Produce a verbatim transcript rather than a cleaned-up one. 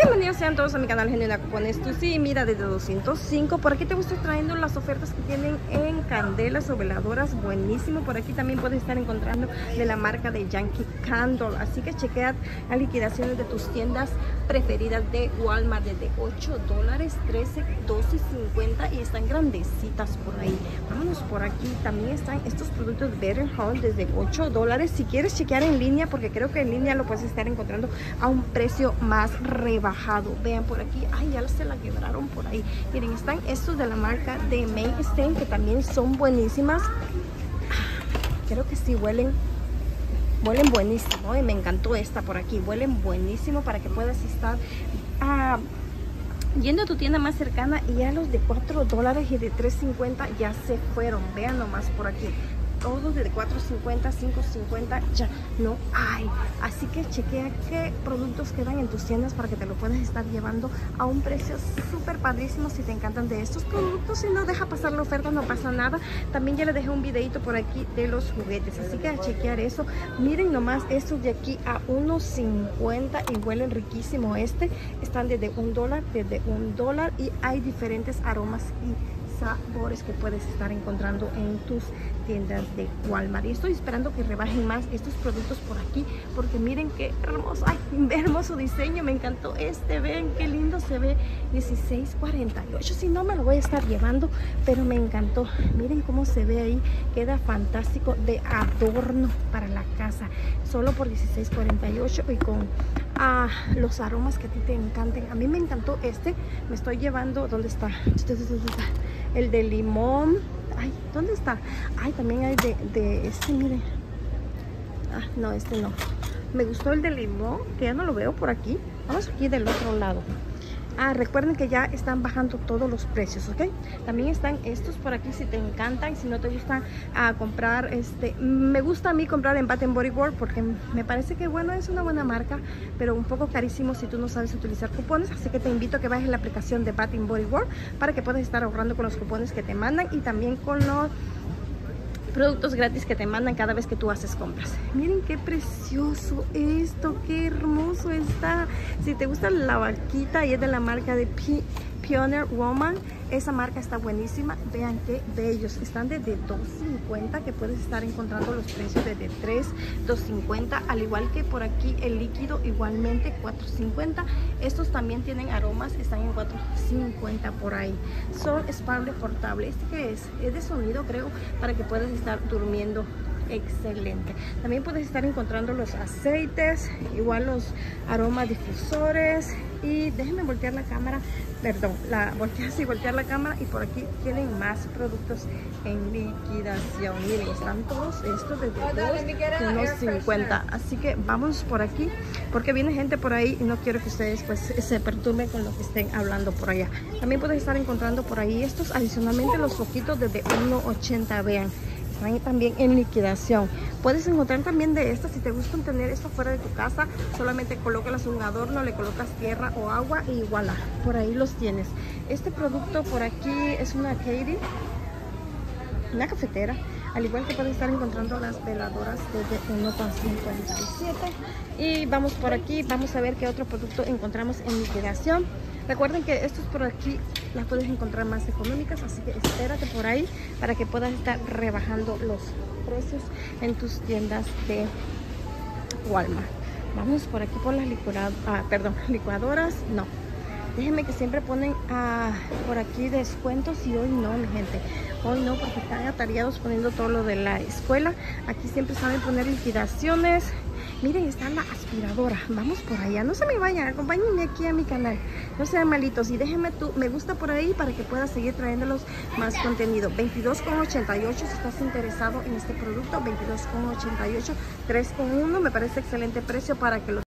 Bienvenidos sean todos a mi canal Genuina Cupones. Tú sí, mira, desde doscientos cinco. Por aquí te voy a estar trayendo las ofertas que tienen en candelas o veladoras. Buenísimo. Por aquí también puedes estar encontrando de la marca de Yankee Candle. Así que chequea las liquidaciones de tus tiendas preferidas de Walmart desde ocho dólares, trece, doce cincuenta y están grandecitas por ahí. Vámonos por aquí. También están estos productos Better Home desde ocho dólares. Si quieres chequear en línea, porque creo que en línea lo puedes estar encontrando a un precio más rebajado. Vean por aquí, ay, ya se la quebraron por ahí. Miren, están estos de la marca de Mainstay, que también son buenísimas. Creo que sí huelen huelen buenísimo, ¿eh? Me encantó esta por aquí, huelen buenísimo para que puedas estar ah, yendo a tu tienda más cercana. Y ya los de cuatro dólares y de tres cincuenta ya se fueron. Vean nomás por aquí, todos de cuatro cincuenta, cinco cincuenta ya no hay. Así que chequea qué productos quedan en tus tiendas para que te lo puedas estar llevando a un precio súper padrísimo. Si te encantan de estos productos, si no, deja pasar la oferta, no pasa nada. También ya les dejé un videito por aquí de los juguetes, así que a chequear eso. Miren nomás estos de aquí a uno cincuenta y huelen riquísimo. Este están desde un dólar, desde un dólar y hay diferentes aromas y sabores que puedes estar encontrando en tus tiendas de Walmart. Y estoy esperando que rebajen más estos productos por aquí, porque miren qué hermoso, ay, hermoso diseño, me encantó este. Ven qué lindo se ve, dieciséis cuarenta y ocho. Si no, me lo voy a estar llevando, pero me encantó. Miren cómo se ve ahí, queda fantástico de adorno para la casa, solo por dieciséis cuarenta y ocho y con ah, los aromas que a ti te encanten. A mí me encantó este, me estoy llevando, ¿dónde está? El de limón. Ay, ¿dónde está? Ay, también hay de, de este, miren. Ah, no, este no. Me gustó el de limón, que ya no lo veo por aquí. Vamos aquí del otro lado. Ah, recuerden que ya están bajando todos los precios, ¿ok? También están estos por aquí si te encantan. Si no te gusta ah, comprar, este, me gusta a mí comprar en Bath and Body Works, porque me parece que, bueno, es una buena marca, pero un poco carísimo si tú no sabes utilizar cupones. Así que te invito a que bajes la aplicación de Bath and Body Works para que puedas estar ahorrando con los cupones que te mandan y también con los productos gratis que te mandan cada vez que tú haces compras. Miren qué precioso esto, qué hermoso está. Si te gusta la vaquita y es de la marca de P Pioneer Woman, esa marca está buenísima. Vean qué bellos, están desde dos cincuenta, que puedes estar encontrando los precios desde tres, dos cincuenta, al igual que por aquí el líquido igualmente cuatro cincuenta. Estos también tienen aromas, están en cuatro cincuenta por ahí. Son sparkler portable. ¿Este qué es? Es de sonido, creo, para que puedas estar durmiendo excelente. También puedes estar encontrando los aceites, igual los aromas difusores. Y déjenme voltear la cámara, perdón, la voltear así, voltear la cámara. Y por aquí tienen más productos en liquidación. Miren, están todos estos desde dos cincuenta. Así que vamos por aquí, porque viene gente por ahí y no quiero que ustedes pues se perturben con lo que estén hablando por allá. También puedes estar encontrando por ahí estos, adicionalmente los foquitos desde uno ochenta. Vean, están también en liquidación. Puedes encontrar también de estas. Si te gustan tener esto fuera de tu casa, solamente colócalas un adorno, le colocas tierra o agua y voilà, por ahí los tienes. Este producto por aquí es una Katie, una cafetera, al igual que puedes estar encontrando las veladoras desde uno cincuenta y siete. Y vamos por aquí, vamos a ver qué otro producto encontramos en liquidación. Recuerden que estos por aquí las puedes encontrar más económicas, así que espérate por ahí para que puedas estar rebajando los precios en tus tiendas de Walmart. Vamos por aquí por las licuadoras, ah, perdón, licuadoras, no. Déjenme que siempre ponen ah, por aquí descuentos y hoy no, mi gente. Hoy no, porque están atareados poniendo todo lo de la escuela. Aquí siempre saben poner liquidaciones. Miren, está la aspiradora. Vamos por allá. No se me vayan, acompáñenme aquí a mi canal. No sean malitos. Y déjenme tu me gusta por ahí para que puedas seguir trayéndolos más contenido. veintidós ochenta y ocho si estás interesado en este producto. veintidós ochenta y ocho, tres por uno. Me parece excelente precio para que lo